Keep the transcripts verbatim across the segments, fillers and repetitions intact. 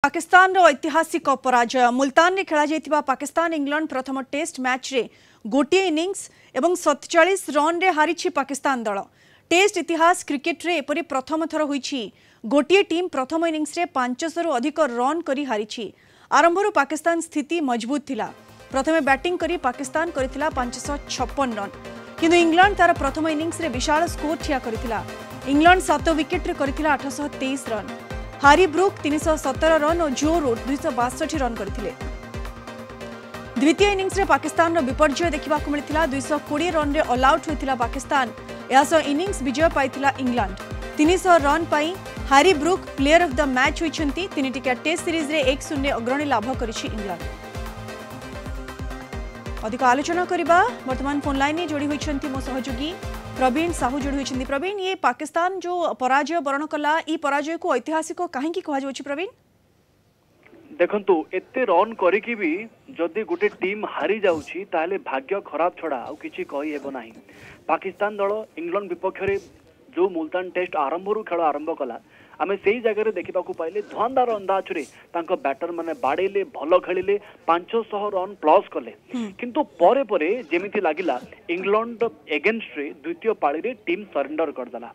पाकिस्तान रो ऐतिहासिक पराजय मुल्तान रे खेला जायतिबा पाकिस्तान इंग्लैंड प्रथम टेस्ट मैच रे गोटे इनिंग्स एवं सैंतालीस रन रे हारिछि पाकिस्तान दल। टेस्ट इतिहास क्रिकेट रे एपरि प्रथम थर होईछि गोटे टीम प्रथम इनिंग्स रे पाँच सौ रु अधिक रन करी हारिछि। आरंभरू पाकिस्तान स्थिति मजबूत थिला। प्रथमे बैटिंग करी पाकिस्तान करिथिला पाँच सौ छप्पन रन किंतु इंग्लैंड तार प्रथम इनिंग्स रे विशाल स्कोर ठिया करिथिला। इंग्लैंड सात विकेट रे करिथिला आठ सौ तेईस रन। हारी ब्रुक तीन सौ सतर रन और जो रूट दुई सौ बासठ रन करथिले। द्वितीय इनिंग्स रे पाकिस्तान रो विपर्जय देखा मिलता। दुई सौ कोड़े रन रे ऑल आउट होता पाकिस्तान। यासो इनिंग्स विजय पाइथिला इंग्लैंड। तीन सौ रन पाई हारी Brook player of the match होइछंती। तीन टिका टेस्ट सीरीज रे एक शून्य अग्रणी लाभ करिछि इंग्लैंड। अधिक आलोचना करिबा वर्तमान फोन लाइन जोड़ी होइछंती मो सहयोगी प्रवीण साहू जोड़ी होइछंती। प्रवीण, ये पाकिस्तान जो पराजय वर्ण कला ई पराजय को ऐतिहासिक कहीं की कहा जाउछि? प्रवीण देखंतु एते रन करिकि भी जदि गोटे टीम हारी जाउछि ताले भाग्य खराब छड़ा आ किछि कहि हेबो नाही। पाकिस्तान दल इंग्लैंड विपक्ष रे जो मुल्तान टेस्ट आरंभरू खेल आरंभ कला आमे सेही जगह देखा पाइले धुआंधार अंदाज रे तांको बैटर माने बाड़ेले भल खेलिले पाँच सौ रन प्लस कले। किंतु परे परे जेमिति लागिला इंग्लैंड एगेंस्ट रे द्वितीय पाली रे टीम सरेंडर करदला।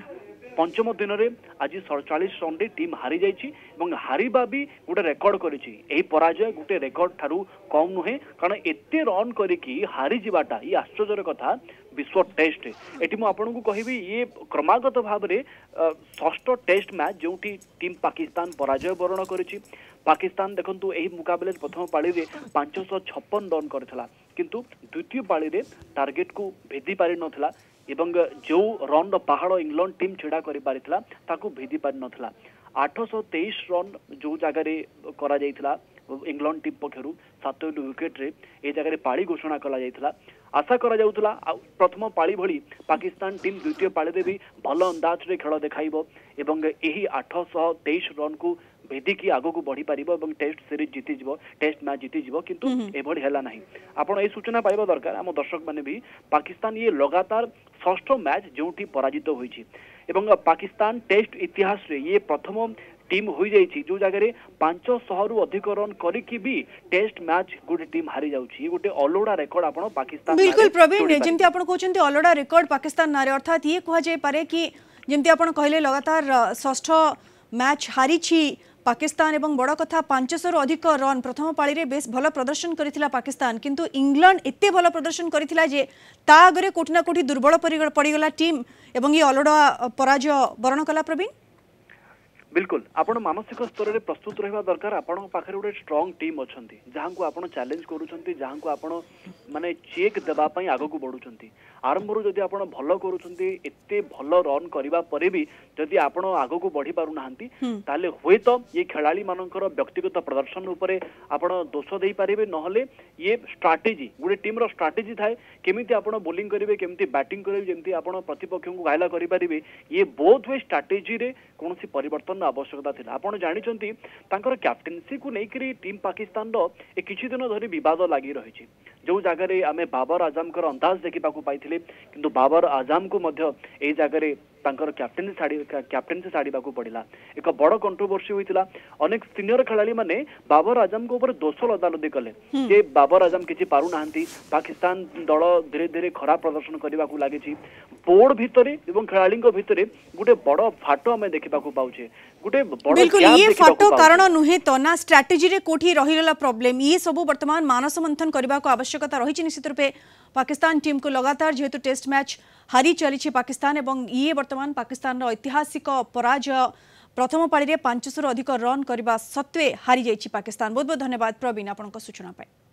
पंचम दिन रे आज सैंतालीस रन रे टीम हारी जाइछि एवं हारिबा भी गोटे रेकर्ड करिछि। एही पराजय गोटे रेकर्ड ठारू कम नुहे, कारण एते रन करिकि हारी जिबाटा ई आश्चर्यर कथा। विश्व टेस्ट एटी मु आपन को कहिबी ये क्रमागत भाव रे षष्ठ टेस्ट मैच जोटी टीम पाकिस्तान पराजय वर्ण करिछि। पाकिस्तान देखंतु एही मुकाबले प्रथम पाली रे पाँच सौ छप्पन रन करथिला किंतु द्वितीय पाली रे टार्गेट को भेदी पारि नथिला एवं जो रन पहाड़ इंग्लैंड टीम छिड़ा करि पारिथिला ताकू भेदी पारि नथिला। आठ सौ तेईस रन जो जगह रे करा जाइथिला इंग्लैंड टीम पक्षरु सात विकेट रे ए जगह रे पाली घोषणा कला जाइथिला। आशा करा जाउथला प्रथम पाली भली पाकिस्तान टीम द्वितीय पाली रे भी भल अंदाज रे खेल देखाइबो एवं एही आठ सौ तेईस रन को भेदिकी आगो को बढ़ी पारिबो एवं टेस्ट सीरीज जीति जिवो टेस्ट मैच जीति जिवो किंतु एभली हैला नाही। आपण ए सूचना पाइबा दरकार हम दर्शक माने भी पाकिस्तान ये लगातार षष्ठ मैच जोठी पराजित होईछि एवं पाकिस्तान टेस्ट इतिहास रे ये प्रथम टीम हो जाइछि जो जगह रे पाँच सौ रु अधिक रन करिकि भी टेस्ट मैच गोटे टीम हारी जाउछि। गोटे ऑलओड़ा रिकॉर्ड आपण पाकिस्तान बिल्कुल प्रवीण जेमति आपण कहउछन्ती ऑलओड़ा रिकॉर्ड पाकिस्तान नारे अर्थात ये कहा जाय पारे कि जेमति आपण कहले लगातार षष्ठ मैच हारिछि पाकिस्तान एवं बड़ कथा पाँच सौ रु अधिक रन प्रथम पाली रे बेस भल प्रदर्शन करिथिला पाकिस्तान किंतु इंग्लैंड एते भल प्रदर्शन करिथिला जे ता आगरे कोठी ना कोठी दुर्बल पड़ीगला टीम एवं ये ऑलओड़ा पराजय वर्ण कला। प्रवीण बिल्कुल आपण मानसिक स्तर रे प्रस्तुत रहबा दरकार। आपण पाखरे गोटे स्ट्रांग टीम अछंती जहां को आपण चैलेंज करूछंती जहां को आपण माने चेक देबा पई आगो को बढ़ुछंती। आरंभरू जदि आपण भल करूछंती एते भल रन करिबा परे भी जदि आपण आगो को बढ़ी पारु नाहंती ताले होय तो ये खिलाड़ी मानकर व्यक्तिगत प्रदर्शन उपरे आपण दोष देई पारिबे नहले ये स्ट्रेटजी गोटे टीम रो स्ट्रेटजी थाए केमिति आपण बॉलिंग करिवे केमिति बैटिंग करिवे जेमिति आपण प्रतिपक्ष को घायला करि पारिबे ये बोथ वे स्ट्रेटजी रे कोनोसी परिवर्तन आवश्यकता थिला। आपण जानिचंती तांकर कैप्टेंसी को नेकरी टीम पाकिस्तान रो ए किछि दिन धरि विवाद लागि रहिछि। जो जगह रे आमे बाबर आजम कर अंदाज देखिबा को पाइथिले किंतु बाबर आजम को मध्य ए जगह रे तांकर कैप्टेंसी साड़ी कैप्टेंसी साड़ीबा को पड़िला। एक बड़ कंट्रोवर्सी होइतिला। अनेक सीनियर खिलाड़ी माने बाबर आजम को ऊपर दोष लदालदी कले जे बाबर आजम किछि पारु नाहंती। पाकिस्तान दल धीरे धीरे खराब प्रदर्शन करबा को लागिछि। बोर्ड भितरे एवं खिलाड़ी को भितरे गोटे बड़ फाटो हमें देखिबा को पाउछे। गोटे बड़ बिल्कुल ये फाटो कारण नुहे तो ना स्ट्रेटजी रे कोठी रहिला प्रॉब्लम ये सब वर्तमान मानस मंथन करबा को आवश्यकता रहिछि। निश्चित रूपे पाकिस्तान टीम को लगातार जेहेतु टेस्ट मैच हारी चली पाकिस्तान एवं ये वर्तमान पाकिस्तान ऐतिहासिक पराजय प्रथम पाली रे पाँच सौ अधिक रन करने सत्वे हारी जाइछि पाकिस्तान। बहुत बहुत धन्यवाद प्रवीण आपन सूचना पाए।